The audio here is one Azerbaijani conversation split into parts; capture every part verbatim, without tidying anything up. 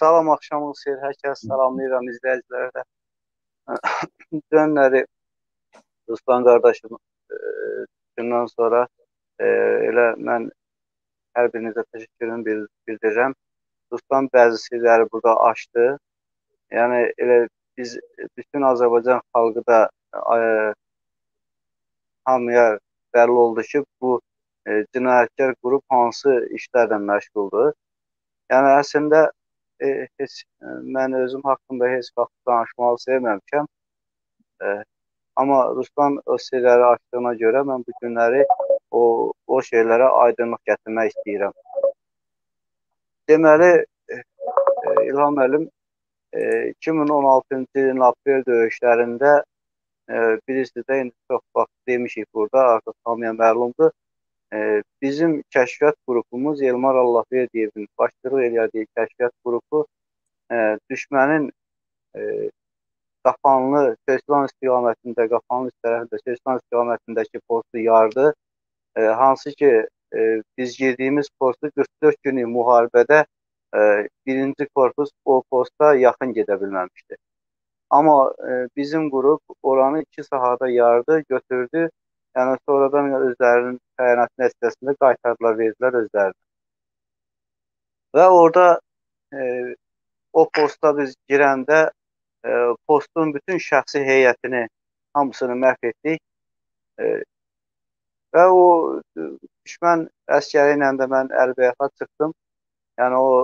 Salam, axşamınız xeyir. Hər kəs salamlayıram izləyicilərə də. Dönləri Ruslan qardaşım e, gündən sonra e, elə mən hər birinizə təşəkkürümü bil- bildirirəm. Ruslan bəzi sirləri burada açdı. Yəni elə biz bütün Azərbaycan xalqı da e, hamıya bəlli oldu ki, bu e, cinayətkar qrup hansı işlərlə məşğuldur. Yəni əslində e, heç e, mən özüm haqqında heç vaxt danışmağı sevməmişəm. E, Amma Ruslan o sirləri açdığına görə mən bu günləri o o şeylərə aydınlıq gətirmək istəyirəm. Deməli, e, İlham müəllim e, iki min on altıncı ilin aprel döyüşlərində e, birisi də indi çox vaxt demişik burada, artıq hamıya məlumdur. E, bizim kəşfiyyat qrupumuz Elmar Allahverdiyevin başçılıq elədiyi kəşfiyyat qrupu e, düşmənin e, Qapanlı, Seyislan istiqamətində, Qapanlı tərəfində, Seyislan istiqamətindəki postu yardı. E, hansı ki, e, biz girdiyimiz postu qırx dörd günlük müharibədə e, birinci korpus o posta yaxın gedə bilməmişdi. Amma e, bizim qrup oranı iki sahada yardı, götürdü. Yəni sonradan özlərinin təyinat nəticəsində qaytardılar, verdilər özlərini. Və orada e, o posta biz girəndə e, postun bütün şəxsi heyətini hamısını məhv etdik. E, və o e, düşmən əskəri ilə də mən əlbəyaxa çıxdım. Yəni o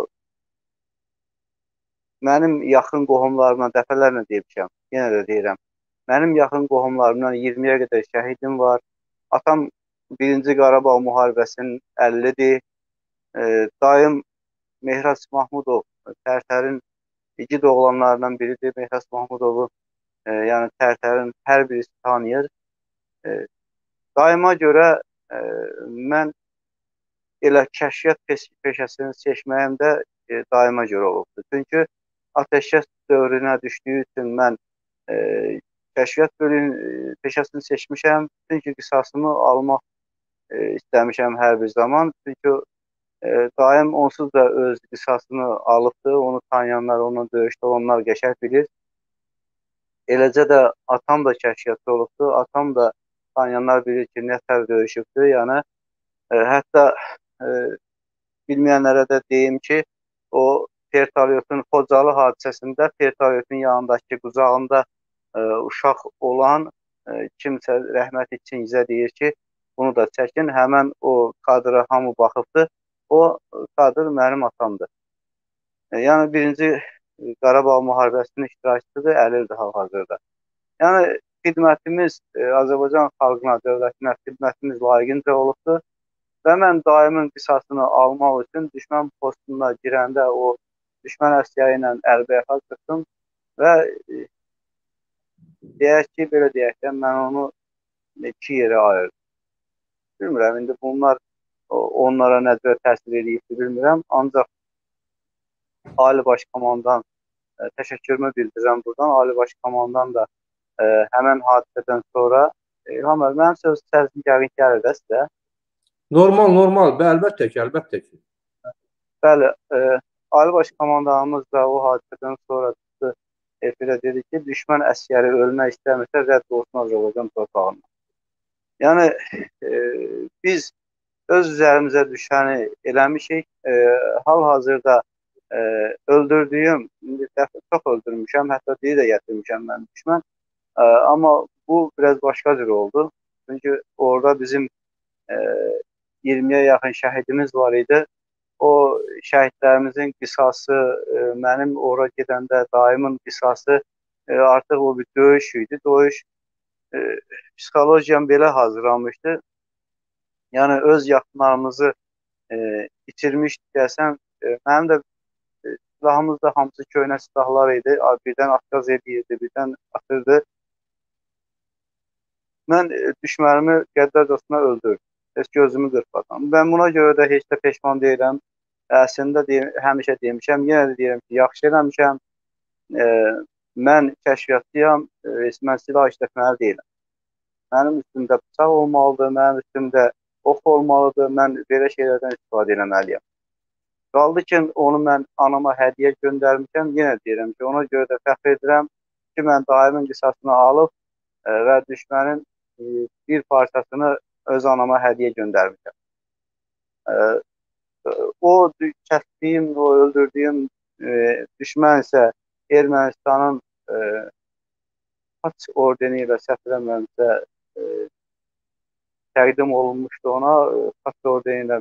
mənim yaxın qohumlarımdan dəfələrlə deymişəm, yenə də deyirəm. Mənim yaxın qohumlarımdan iyirmiyə qədər şəhidim var. Atam birinci Qarabağ müharibəsinin əllidir. E, dayım Mehras Mahmudov, Tərtərin igid oğlanlarından biridir. Mehras Mahmudovu e, yəni Tərtərin hər birisi tanıyır. E, Daima görə e, mən elə kəşfiyyat peşəsini seçməyim də e, daima görə olubdur. Çünki ateşkəs dövrünə düşdüyü üçün mən e, kəşfiyyat bölüm e, peşəsini seçmişəm. Çünki qisasımı almaq e, istəmişəm hər bir zaman. Çünki e, daim onsuz da öz qisasını alıbdır. Onu tanıyanlar, onunla döyüşdə olanlar qəşəng bilir. Eləcə də atam da kəşfiyyatçı olubdur. Atam da tanıyanlar bilir ki, nə tər döyüşübdür. Yəni e, hətta e, bilməyənlərə də deyim ki, o Tertalyotun Xocalı hadisəsində Tertalyotun yanındakı qucağında e, uşaq olan e, kimsə rəhmət için izə deyir ki, bunu da çəkin. Həmən o kadra hamı baxıbdır. O kadr mənim atamdır. E, yəni birinci Qarabağ müharibəsinin iştirakçıdır, əlildir hal-hazırda. Yəni xidmətimiz e, Azərbaycan xalqına, dövlətinə xidmətimiz layiqincə olubdur. Və mən daimin qisasını almaq üçün düşmən postuna girəndə o düşmən əsgəri ilə əlbəyaxa çıxdım və e, deyək ki, belə deyək ki, mən onu iki yerə ayırdım. Bilmirəm, indi bunlar onlara necə təsir edib bilmirəm, ancaq Ali Baş Komandan e, təşəkkürümü bildirirəm buradan. Ali Baş Komandan da e, həmən hadisədən sonra İlham müəllim, mənim söz səsim gəlir gəlir də sizə. Normal, normal. Əlbəttə ki, əlbəttə ki. Bəli, e, Ali Baş Komandanımız da o hadisədən sonra çıxdı, efirə dedi ki, düşmən əskəri ölmək istəmirsə rədd olsun Azərbaycan torpağından. Yəni, e, biz öz üzərimizə düşəni eləmişik. E, hal-hazırda e, öldürdüyüm, dəfə çox öldürmüşəm, hətta diri də gətirmişəm mən düşmən. E, amma bu biraz başqa cür oldu. Çünki orada bizim e, iyirmiyə yaxın şəhidimiz var idi. O şəhidlərimizin qisası, e, mənim ora gedəndə daimin qisası e, artıq o bir döyüş idi. Döyüş e, psixologiyam belə hazırlanmışdı. Yəni öz yaxınlarımızı e, itirmişdik desəm, e, mənim də e, silahımız da hamısı köhnə silahlar idi. Birdən atqaz edirdi, birdən atırdı. Mən e, düşmənimi qəddarcasına öldürdüm. Heç gözümü qırpmadan. Ben buna görə də heç də peşman deyiləm. Əslində deyim, həmişə demişəm, yenə də deyirəm ki, yaxşı eləmişəm. E, mən kəşfiyyatçıyam, e, mən silah işlətməli deyiləm. Mənim üstümdə bıçaq olmalıdır, mənim üstümdə ox olmalıdır, mən belə şeylərdən istifadə eləməliyəm. Qaldı ki, onu mən anama hədiyyə göndərmişəm. Yenə deyirəm ki, ona görə də fəxr edirəm ki, mən dayımın qisasını alıb e, və düşmənin e, bir parçasını öz anama hədiyyə göndərmişəm. E, o kəsdiyim, o öldürdüyüm e, düşmən isə Ermənistanın e, Haç ordeni ilə səhv eləmirəmsə e, təqdim olunmuşdu ona. E, Haç ordeni ilə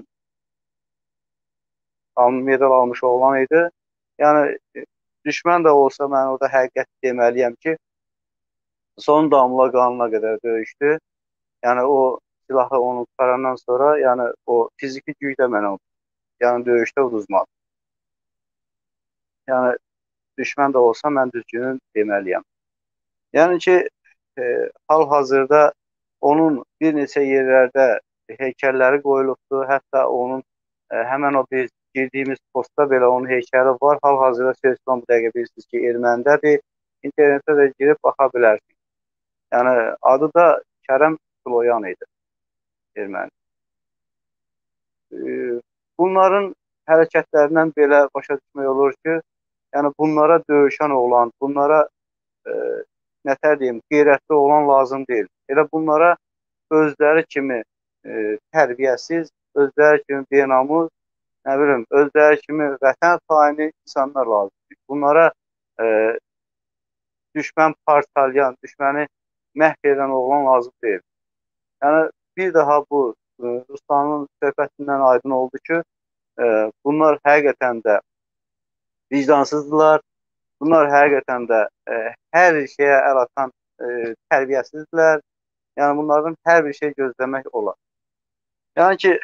medal almış oğlan idi. Yəni, düşmən də olsa mən orada həqiqət deməliyəm ki, son damla qanına qədər döyüşdü. Yəni, o silahı onu qutarandan sonra, yəni, o fiziki güc də mənə yəni, döyüşdə uduzmadı. Yəni, düşmən də olsa mən düzgünü deməliyəm. Yəni ki, e, hal-hazırda onun bir neçə yerlərdə heykəlləri qoyulubdur. Hətta onun e, həmən o biz girdiyimiz postda belə onun heykəli var. Hal-hazırda Söyslan bu dəqiqə bilirsiniz ki, ermənidədir. İnternetdə də girib baxa bilərsiniz. Yəni, adı da Kərəm Sloyan idi, erməni. E, bunların hərəkətlərindən belə başa düşmək olur ki, yəni bunlara döyüşən oğlan, bunlara e, nətər deyim, qeyrətli olan lazım deyil. Elə bunlara özləri kimi e, tərbiyəsiz, özləri kimi benamus, nə bilim, özləri kimi vətən xaini insanlar lazımdır. Bunlara e, düşmən parçalayan, düşməni məhv edən oğlan lazım deyil. Yəni, bir daha bu e, Ruslanın söhbətindən aydın oldu ki, e, bunlar həqiqətən də vicdansızdılar. Bunlar həqiqətən də e, hər şeyə əl atan e, tərbiyəsizdirlər. Yəni, bunlardan hər bir şey gözləmək olar. Yəni ki,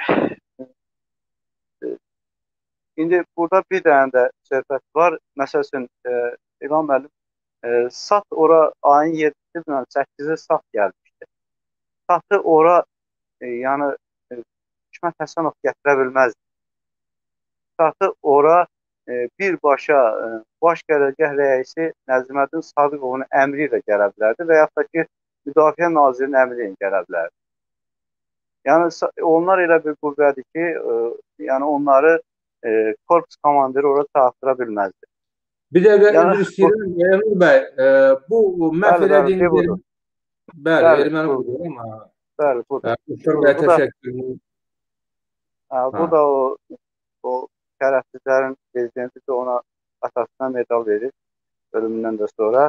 e, indi burada bir dənə də söhbət var. Məsəl üçün, e, İlham müəllim, e, sat ora ayın yedisi səkkizi sat gəlmişdi. Satı ora, e, yəni, e, Hikmət Həsənov gətirə bilməzdi. Satı ora e, birbaşa e, baş qərargah rəisi Nəzməddin Sadıqovun əmri ilə gələ bilərdi və yaxud da ki, Müdafiə Nazirinin əmri ilə gələ bilərdi. Yəni, onlar elə bir qüvvədir ki, e, yəni onları e, korpus komandiri ora çağırtıra bilməzdi. Bir dəqiqə Yəni, üzr istəyirəm, Əmir bəy, e, bu məhv elədiyiniz bəli, erməni budur, amma bəli, budur. Muxtar bəyə təşəkkür. Bu da o, o şərəfsizlərin prezidenti də ona atasına medal verir, ölümündən də sonra.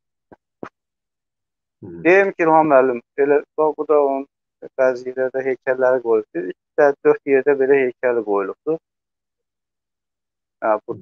Deyim ki, İlham müəllim, belə, bu da onun bəzi yerlərdə heykəlləri qoyulubdur. üç dörd yerdə belə heykəli qoyulubdur. Hə, budur.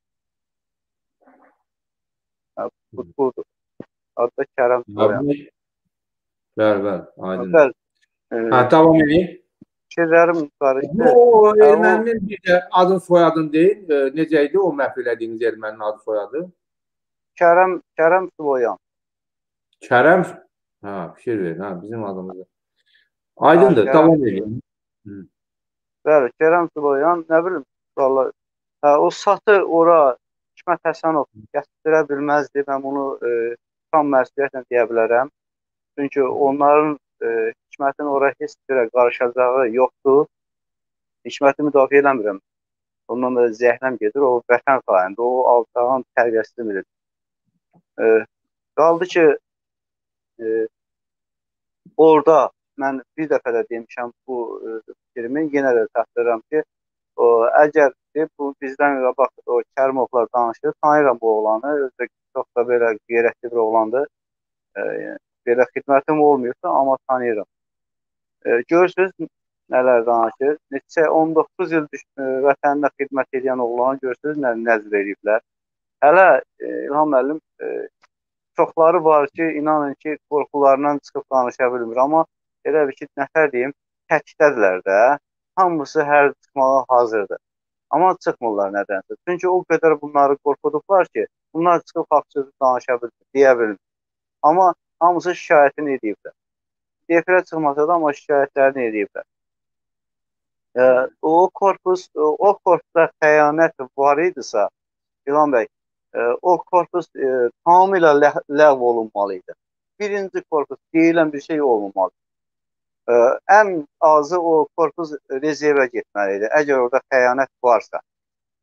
Hə, budur. Adı da Kərəm Sloyan. Bəli, bəli, aydın. Hə, davam edeyim. Fikirlərim qarışdı. Bu erməninin bir də adın soyadını deyil, necə idi o məhv elədiyiniz erməninin adı soyadı? Kərəm, Kərəm Sloyan. Kərəm? Hə, fikir verin, hə, bizim adımızda. Aydındır, davam edeyim. Bəli, Kərəm Sloyan, nə bilim, valla, o satı ora Hikmət Həsənov gətirə bilməzdi. Mən bunu e, tam məsuliyyətlə deyə bilərəm. Çünki onların e, Hikmətin ora heç birə qarışacağı yoxdur. Hikməti müdafiə eləmirəm. Ondan da zəhləm gedir. O vətən xainidir. O alçağın tərbiyəsini bilir. E, qaldı ki, e, orada mən bir dəfə də demişəm bu e, fikrimi, yenə də təxdirirəm ki, o, əgər bu bizdən qabaq o Kərimovlar danışır, tanıyıram bu oğlanı, özü çox da belə qeyrətli bir oğlandır. E, belə xidmətim olmuyorsa, amma tanıyıram. E, görürsünüz nələr danışır. Neçə on doqquz il e, vətənində xidmət edən oğlanı görürsünüz nə nəzr ediblər. Hələ e, İlham müəllim e, çoxları var ki, inanın ki, qorxularından çıxıb danışa bilmir. Amma elə bir ki, nəfər deyim, təkdədirlər də. Hamısı hər çıxmağa hazırdır. Amma çıxmırlar nədənsə. Çünki o qədər bunları qorxudublar ki, bunlar çıxıb haqsız danışa bilmir, deyə bilmir. Amma hamısı şikayətini ediblər. Efirə çıxmasa da, amma şikayətlərini ediblər. E, o korpus, o korpusda xəyanət var idisə, İlham bəy, e, o korpus e, tamamilə lə ləğv olunmalıydı. Birinci korpus deyilən bir şey olmamalı. E, ən azı o korpus rezervə getməliydi, əgər orada xəyanət varsa.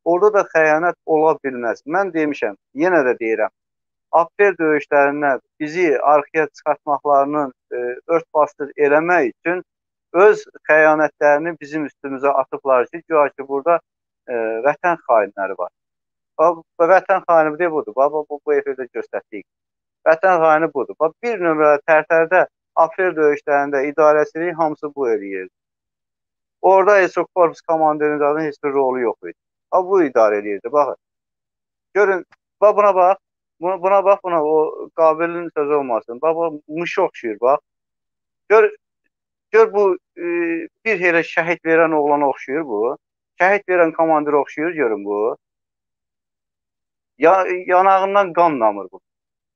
orada da xəyanət ola bilməz. Mən demişəm, yenə də deyirəm, aprel döyüşlərindən bizi arxaya çıxartmaqlarının e, ört-basdır eləmək üçün öz xəyanətlərini bizim üstümüzə atıblar ki, güya ki, burada e, vətən xainləri var. Vətən xaini de budur. Baba, bu, bu efirdə göstərdik. Vətən xaini budur. Bax, bir nömrə Tərtərdə aprel döyüşlərində idarəçiliyi hamısı bu eləyirdi. Orada heç o korpus komandirinin heç bir rolu yox idi. Ha, bu idarə edirdi. Baxın. Görün, bax buna bax. Buna, buna bax, buna o Qabilin sözü olmasın. Bax, bu mışa oxşuyur, bax. Gör, gör bu e, bir elə şəhid verən oğlana oxşuyur bu. Şəhid verən komandir oxşuyur, görün bu. Ya, yanağından qan damır bu.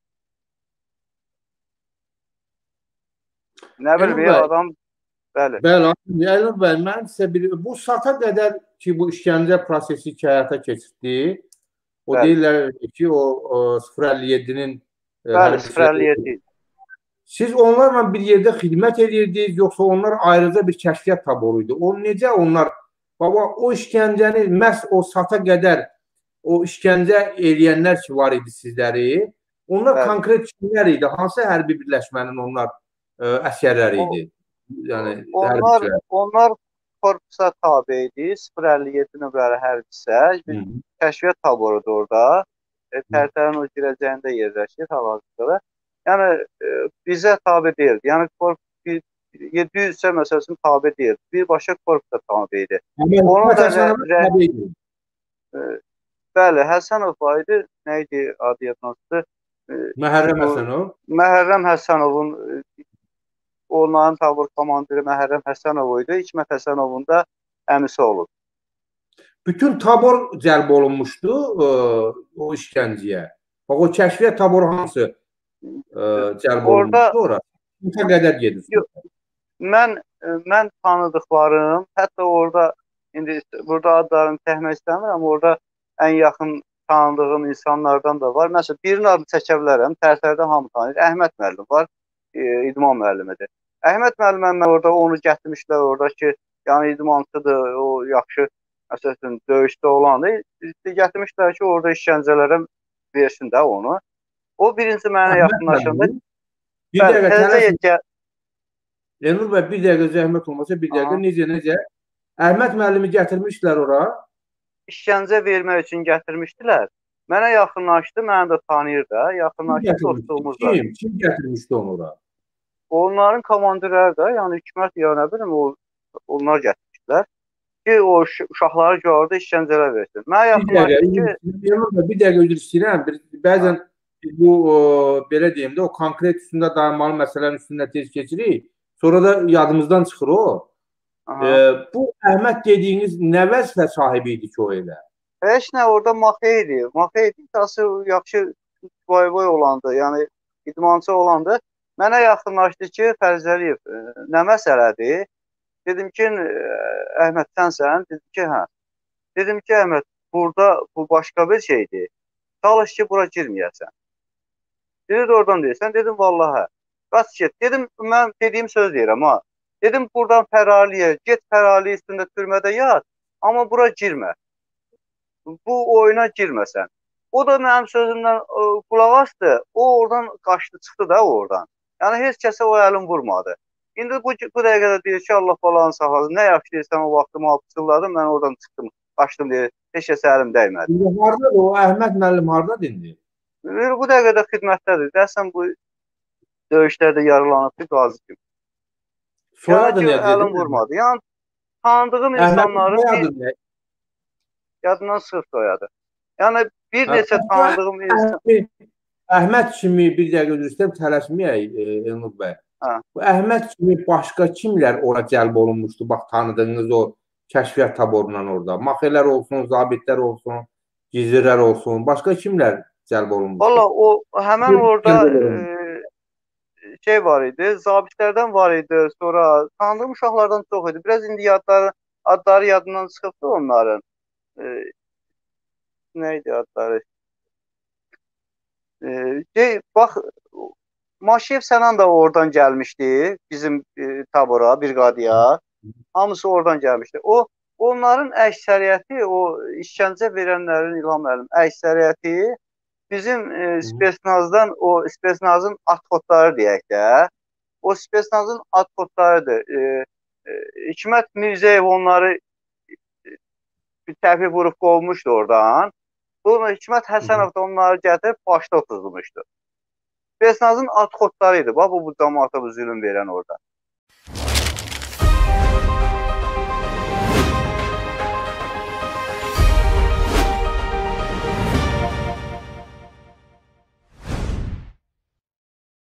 Nə bilir, adam, bəli. Bəli, Elnur bəy, mən sizə bir, bu saata qədər ki, bu işgəncə prosesi ki, həyata keçirdi, o bəli. Deyirlər ki, o, o sıfır əlli yeddinin bəli, sıfır əlli yeddi. Siz onlarla bir yerdə xidmət edirdiniz, yoxsa onlar ayrıca bir kəşfiyyat taboruydu? O necə onlar, baba, o işgəncəni məhz o saata qədər o işgəncə eləyənlər ki, var idi sizləri, onlar bəli. Konkret kimlər idi? Hansı hərbi birləşmənin onlar ə, əsərləri idi? Yəni, onlar, onlar korpusa tabi idi, sıfır əlli yeddi nömrəli hərbisə, bir kəşfiyyat taborudur orada, e, Tərtərin o girəcəyində yerləşir hal-hazırda. Yəni, e, bizə tabi deyildi, yəni korpus yeddi yüz məsələsinin tabi deyildi, bir başqa korpusa tabi idi. Onun da tabi idi. E, bəli, Həsənov var idi, nə idi adı yadınızdır? E, Məhərrəm Həsənov. Məhərrəm Həsənovun onların tabur komandiri Məhərrəm Həsənov idi. İsmət Həsənovun da əmisi olub. Bütün tabor cəlb olunmuşdu ə, o işgənciyə. Bax, o kəşfiyyat taboru hansı ə, cəlb orada, olunmuşdu ora? Nə qədər gedir? Mən, mən tanıdıqlarım, hətta orada, indi burada adlarını təhmək istəmirəm, orada ən yaxın tanıdığım insanlardan da var. Məsələn, birinin adını çəkə bilərəm, Tərtərdə hamı tanıyır. Əhməd müəllim var, e, idman müəllimidir. Əhməd müəllimə orada onu gətirmişlər orada ki, yəni idmançıdır, o yaxşı, məsələn, döyüşdə olandır. Gətirmişlər ki, orada işgəncələrə versin də onu. O birinci mənə yaxınlaşanda... Bir dəqiqə tələsin. Elnur bəy, bir dəqiqə zəhmət olmasa, bir dəqiqə necə, necə? Əhməd müəllimi gətirmişlər ora. İşgəncə vermək üçün gətirmişdilər. Mənə yaxınlaşdı, mənə də tanıyır da. Yaxınlaşdı, dostluğumuz da. Kim? Kim gətirmişdi onu ora? Onların komandirləri də, yəni hükümət ya nə bilim, o, onlar gətirmişdilər ki, o uşaqları gördü, işgəncələr versin. Mənə yaxınlaşdı ki... Bir dəqiqə üzr istəyirəm, bəzən bu, o, belə deyim də, o konkret üstündə dayanmalı məsələnin üstündə tez keçirik, sonra da yadımızdan çıxır o. E, bu Əhməd dediyiniz nə vəzifə sahibi idi ki, o elə? Heç nə, orada Maxey idi. Maxey idi, tası yaxşı boy-boy olandı, yəni idmançı olandı. Mənə yaxınlaşdı ki, Fərzəliyev, nə məsələdir? Dedim ki, Əhməd, sənsən? Dedim ki, hə. Dedim ki, Əhməd, burada bu başqa bir şeydir. Çalış ki, bura girməyəsən. Dedi, oradan deyirsən. Dedim, vallaha. Qaç get. Dedim, mən dediyim söz deyirəm, ha. Dedim, buradan Fəraliyə, get Fərali üstündə türmədə yat, amma bura girmə. Bu oyuna girməsən. O da mənim sözümdən qulaq asdı. O oradan qaçdı, çıxdı da oradan. Yəni, heç kəsə o əlin vurmadı. İndi bu, bu dəqiqədə deyir ki, Allah balanı saxlasın. Nə yaxşı deyirsən, o vaxtımı alıb çıxırladım, mən oradan çıxdım, qaçdım deyir. Heç kəsə əlim dəymədi. Harada o, Əhməd müəllim harada dindir? Bu dəqiqədə xidmətdədir. Dəsən bu döyüşlərdə yaralanıbdır, qazi kimi. Soyadı yəni ki, əlim vurmadı. Yəni, tanıdığım insanların yadından sırf soyadı. Yəni, bir neçə tanıdığım insan... Əhməd kimi bir dəqiqə üzr istəyirəm, tələsməyək Elnur bəy. Bu Əhməd kimi başqa kimlər ora cəlb olunmuşdu? Bax, tanıdığınız o kəşfiyyat taborundan orada. Maxelər olsun, zabitlər olsun, gizlilər olsun. Başqa kimlər cəlb olunmuşdu? Valla, o həmən orada e, şey var idi, zabitlərdən var idi, sonra tanıdığım uşaqlardan çox idi. Biraz indi yadları, adları yadından çıxıbdı onların. E, neydi adları? Şey, bax, Maşev Sənan da oradan gəlmişdi, bizim e, tabora, briqadiya. Hamısı oradan gəlmişdi. O, onların əksəriyyəti, o işgəncə verənlərin İlham müəllim, əksəriyyəti bizim e, spesnazdan, o spesnazın atxotları deyək də, o spesnazın atxotlarıdır. E, e, Hikmət Mirzəyev onları bir təpi vurub qovmuşdu oradan. Bunu Hikmət Həsənov da onları gətirib başda otuzmuşdu. Spesnazın atxotları idi. Bax, bu, bu cəmaata bu zülüm verən orada.